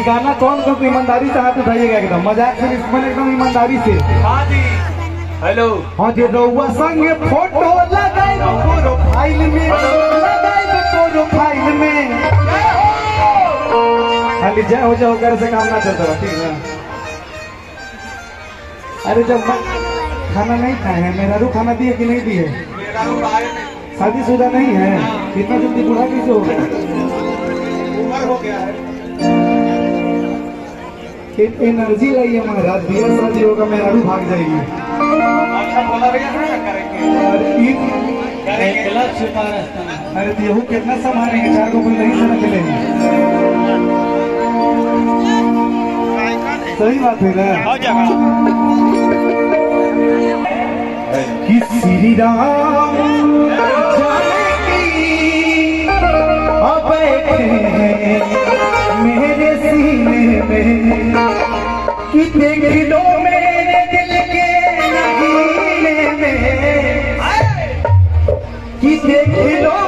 गाना कौन को ईमानदारी से हाथ उठाइएगा, एकदम मजाक से इसमें एकदम ईमानदारी से। हाँ जी हेलो। हाँ जी रउआ संगे फोटो लगाई प्रोफाइल में, लगाई प्रोफाइल में। खाली जय हो जाओ कर से काम ना चलता रहा, ठीक है। अरे जब खाना नहीं खाए हैं, मेरा रू खाना दिए कि नहीं दिए? शादीशुदा नहीं है, इतना जल्दी बूढ़ा कैसे हो गया? उम्र हो गया है। एनर्जी लाइए महाराज, दिया शादी होगा मेरा रू भाग जाएगी। अच्छा बोला भैया करेंगे। अरे येहू कितना संभालेंगे, 4 को कोई नहीं से रखेंगे। सही बात है ना कि श्री राम अब बैठे हैं मेरे सीने में, कि देख लो मेरे दिल के नगीने में, कि देख लो